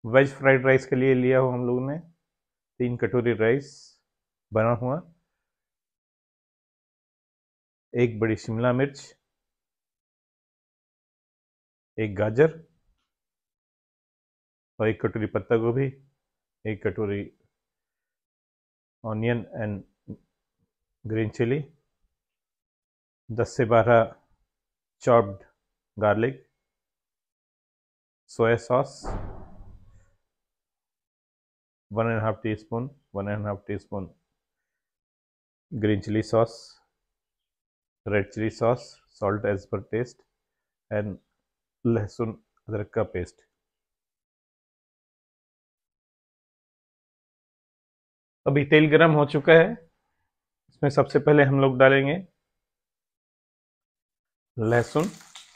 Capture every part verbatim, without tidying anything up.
Veg fried rice के लिए लिया हो हम लोगों ने तीन कटोरी राइस बना हुआ, एक बड़ी शिमला मिर्च, एक गाजर और एक कटोरी पत्ता गोभी, एक कटोरी ऑनियन एंड ग्रीन चिली, दस से बारह chopped garlic, soya sauce one and half teaspoon, one and half teaspoon green chilli sauce, red chilli sauce, salt as per taste and लहसुन अदरक का पेस्ट। अभी तेल गरम हो चुका है, इसमें सबसे पहले हम लोग डालेंगे लहसुन,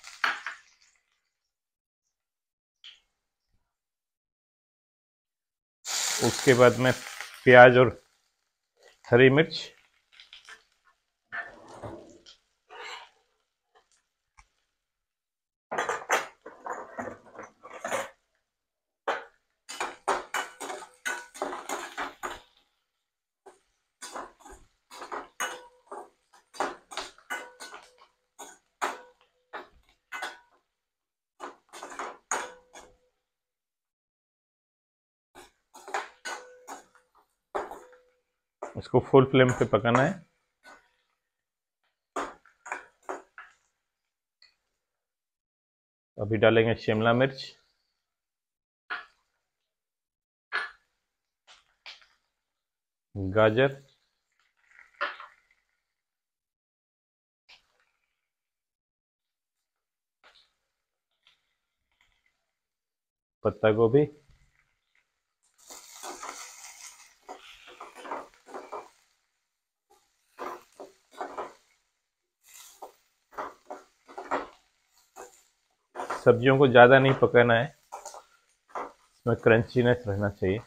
उसके बाद में प्याज और हरी मिर्च, इसको फुल फ्लेम पे पकाना है। अभी डालेंगे शिमला मिर्च, गाजर, पत्ता गोभी, सब्जियों को ज़्यादा नहीं पकाना है, इसमें क्रंचीनेस रहना चाहिए।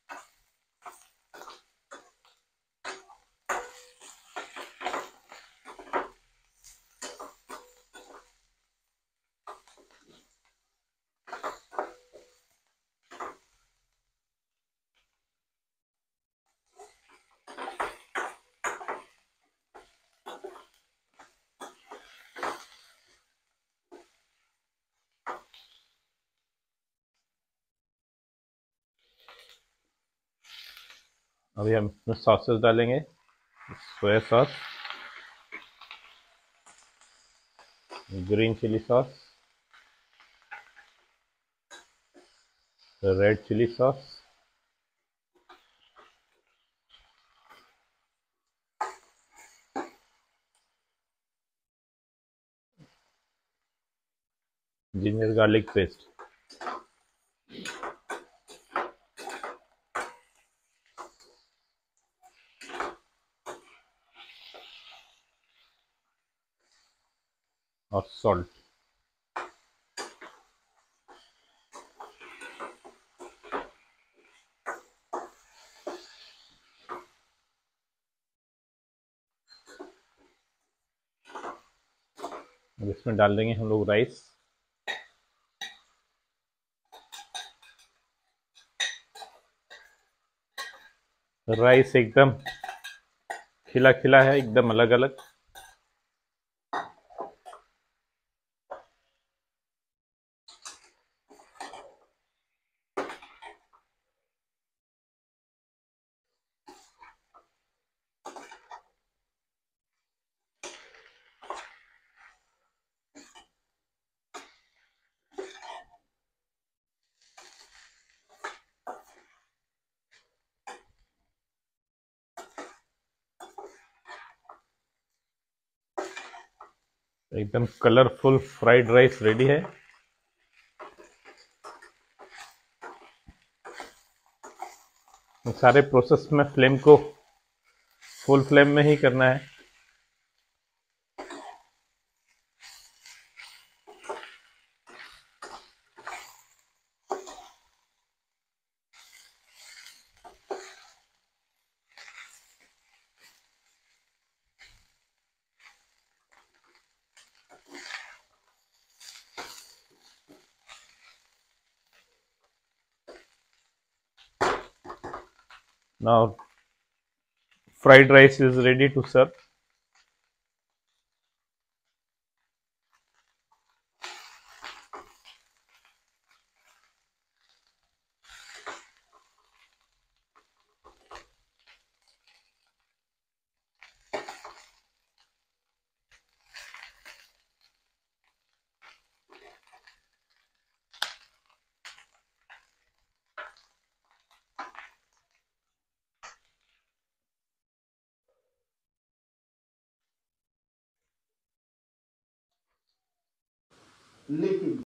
अभी हम इसमें सॉसेस डालेंगे, soya sauce, green chilli sauce, red chilli sauce, ginger garlic paste, और सॉल्ट। अब इसमें डाल देंगे हम लोग राइस, राइस एकदम खिला खिला है, एकदम अलग अलग। एकदम कलरफुल फ्राइड राइस रेडी है। सारे प्रोसेस में फ्लेम को फुल फ्लेम में ही करना है। Now fried rice is ready to serve. लेकिन